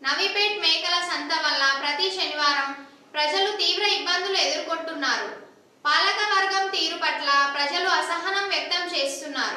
నవీపేట్ మేకల సంత వల్ల ప్రతి శనివారం ప్రజలు తీవ్ర ఇబ్బందులు ఎదుర్కొంటున్నారు. పాలక వర్గం తీరు పట్ల ప్రజలు అసహనం వ్యక్తం చేస్తున్నారు.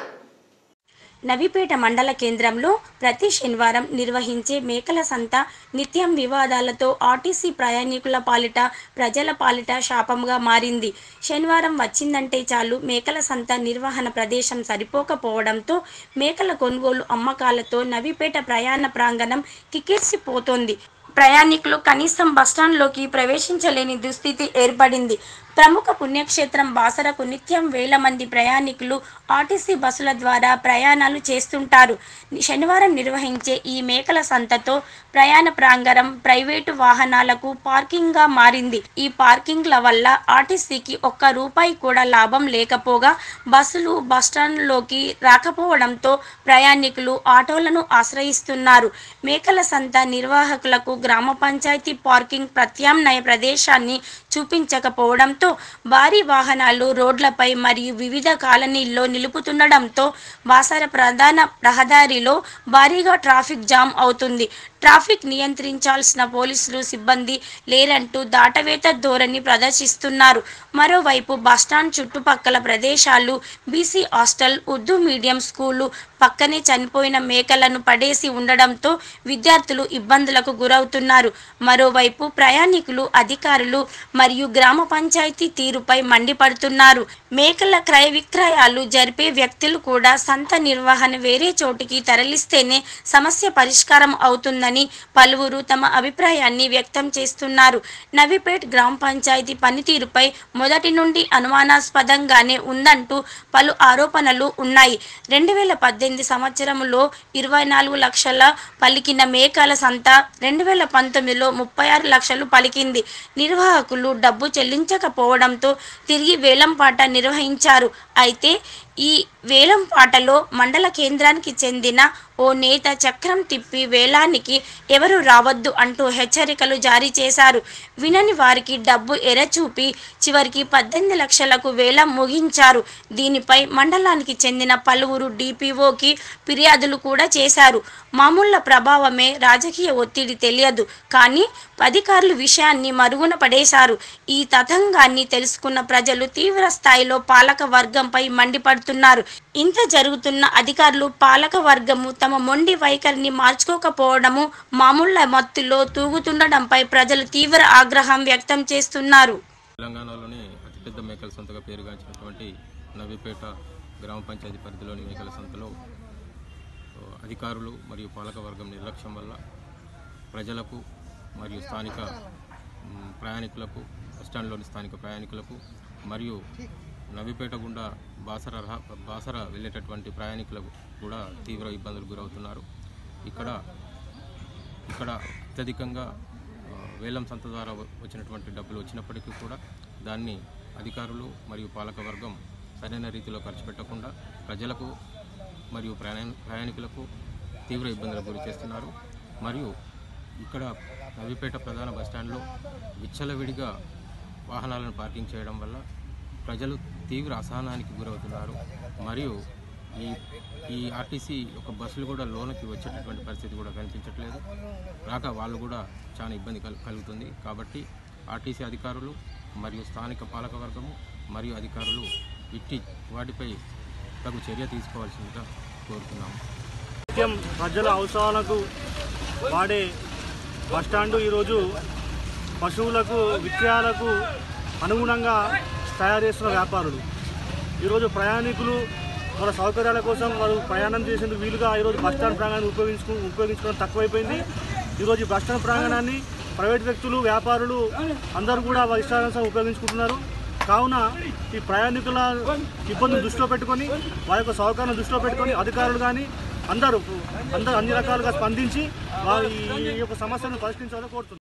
నవీపేట మండల కేంద్రంలో ప్రతి శనివారం నిర్వహించే మేకల సంత నిత్యం వివాదాలతో ఆర్టీసీ ప్రయాణికుల పాలిట ప్రజల పాలిట శాపంగా మారింది. శనివారం వచ్చిందంటే చాలు మేకల సంత నిర్వహణ ప్రదేశం సరిపోకపోవడంతో మేకల కొనుగోలు అమ్మకాలతో నవీపేట ప్రయాణ ప్రాంగణం కిక్కిరిసిపోతోంది. ప్రయాణికులు కనీసం బస్టాండ్లోకి ప్రవేశించలేని దుస్థితి ఏర్పడింది. ప్రముఖ పుణ్యక్షేత్రం బాసరకు నిత్యం వేల మంది ప్రయాణికులు ఆర్టీసీ బస్సుల ద్వారా ప్రయాణాలు చేస్తుంటారు. శనివారం నిర్వహించే ఈ మేకల సంతతో ప్రయాణ ప్రాంగణం ప్రైవేటు వాహనాలకు పార్కింగ్గా మారింది. ఈ పార్కింగ్ల వల్ల ఆర్టీసీకి ఒక్క రూపాయి కూడా లాభం లేకపోగా బస్సులు బస్టాండ్లోకి రాకపోవడంతో ప్రయాణికులు ఆటోలను ఆశ్రయిస్తున్నారు. మేకల సంత నిర్వాహకులకు గ్రామ పంచాయతీ పార్కింగ్ ప్రత్యామ్నాయ ప్రదేశాన్ని చూపించకపోవడంతో భారీ వాహనాలు రోడ్లపై మరియు వివిధ కాలనీల్లో నిలుపుతుండడంతో బాసర ప్రధాన రహదారిలో భారీగా ట్రాఫిక్ జామ్ అవుతుంది. ట్రాఫిక్ నియంత్రించాల్సిన పోలీసులు సిబ్బంది లేరంటూ దాటవేత ధోరణి ప్రదర్శిస్తున్నారు. మరోవైపు బస్టాండ్ చుట్టుపక్కల ప్రదేశాలు, BC hostel, Urdu medium school పక్కనే చనిపోయిన మేకలను పడేసి ఉండడంతో విద్యార్థులు ఇబ్బందులకు గురవుతున్నారు. మరోవైపు ప్రయాణికులు, అధికారులు మరియు గ్రామ పంచాయతీ తీరుపై మండిపడుతున్నారు. మేకల క్రయ విక్రయాలు జరిపే వ్యక్తులు కూడా సంత నిర్వహణ వేరే చోటికి తరలిస్తేనే సమస్య పరిష్కారం అవుతుందని పలువురు తమ అభిప్రాయాన్ని వ్యక్తం చేస్తున్నారు. నవీపేట్ గ్రామ పంచాయతీ పనితీరుపై మొదటి నుండి అనుమానాస్పదంగానే ఉందంటూ పలు ఆరోపణలు ఉన్నాయి. 2018 సంవత్సరంలో 24 లక్షల పలికిన మేకల సంత 2019లో 36 లక్షలు పలికింది. నిర్వాహకులు డబ్బు చెల్లించకపోవడంతో తిరిగి వేలంపాట నిర్వహించారు. అయితే ఈ వేలంపాటలో మండల కేంద్రానికి చెందిన ఓ నేత చక్రం తిప్పి వేలానికి ఎవరు రావద్దు అంటూ హెచ్చరికలు జారీ చేశారు. వినని వారికి డబ్బు ఎరచూపి చివరికి 18 లక్షలకు వేలం ముగించారు. దీనిపై మండలానికి చెందిన పలువురు డిపిఓకి ఫిర్యాదులు కూడా చేశారు. మామూళ్ల ప్రభావమే రాజకీయ ఒత్తిడి తెలియదు కానీ అధికారులు విషయాన్ని మరుగున పడేశారు. ఈ తతంగాన్ని తెలుసుకున్న ప్రజలు తీవ్ర స్థాయిలో పాలక వర్గంపై మండిపడుతున్నారు. ఇంత జరుగుతున్న అధికారులు పాలక వర్గము తమ మొండి వైఖరిని మార్చుకోకపోవడము, మామూళ్ల మత్తులో తూగుతుండడంపై ప్రజలు తీవ్ర ఆగ్రహం వ్యక్తం చేస్తున్నారు. తెలంగాణలోని అతిపెద్ద మేకల సంతగా పేరుగాంచినటువంటి నవీపేట గ్రామ పంచాయతీ పరిధిలోని మేకల సంతలో అధికారులు మరియు పాలక వర్గం నిర్లక్ష్యం వల్ల ప్రజలకు మరియు స్థానిక ప్రయాణికులకు, బస్టాండ్లోని స్థానిక ప్రయాణికులకు మరియు నవీపేట గుండా బాసర వెళ్ళేటటువంటి ప్రయాణికులకు కూడా తీవ్ర ఇబ్బందులు గురవుతున్నారు. ఇక్కడ అత్యధికంగా వేలం సంత ద్వారా వచ్చినటువంటి డబ్బులు వచ్చినప్పటికీ కూడా దాన్ని అధికారులు మరియు పాలక వర్గం సరైన రీతిలో ఖర్చు పెట్టకుండా ప్రజలకు మరియు ప్రయాణికులకు తీవ్ర ఇబ్బందులకు గురి చేస్తున్నారు. మరియు ఇక్కడ నవీపేట ప్రధాన బస్టాండ్లో విచ్చలవిడిగా వాహనాలను పార్కింగ్ చేయడం వల్ల ప్రజలు తీవ్ర అసహనానికి గురవుతున్నారు. మరియు ఈ ఆర్టీసీ ఒక బస్సులు కూడా లోనికి వచ్చేటటువంటి పరిస్థితి కూడా కనిపించట్లేదు. రాక వాళ్ళు కూడా చాలా ఇబ్బంది కలుగుతుంది. కాబట్టి ఆర్టీసీ అధికారులు మరియు స్థానిక పాలకవర్గము మరియు అధికారులు ఇట్టి వాటిపై తగు చర్య తీసుకోవాల్సిందిగా కోరుతున్నాము. నిత్యం ప్రజల అవసరాలకు వాడే బస్టాండు ఈరోజు పశువులకు విక్రయాలకు అనుగుణంగా తయారు చేస్తున్న వ్యాపారులు ఈరోజు ప్రయాణికులు వాళ్ళ సౌకర్యాల కోసం వారు ప్రయాణం చేసేందుకు వీలుగా ఈరోజు బస్టాండ్ ప్రాంగణాన్ని ఉపయోగించుకోవడం తక్కువైపోయింది. ఈరోజు ఈ బస్టాండ్ ప్రాంగణాన్ని ప్రైవేట్ వ్యక్తులు, వ్యాపారులు అందరూ కూడా వారి ఇష్టానుసారం ఉపయోగించుకుంటున్నారు. కావున ఈ ప్రయాణికుల ఇబ్బందులు దృష్టిలో పెట్టుకొని, వారి యొక్క సౌకర్యాలను దృష్టిలో పెట్టుకొని అధికారులు కానీ అందరూ అన్ని రకాలుగా స్పందించి వారి ఈ యొక్క సమస్యను పరిష్కరించాలని కోరుతున్నారు.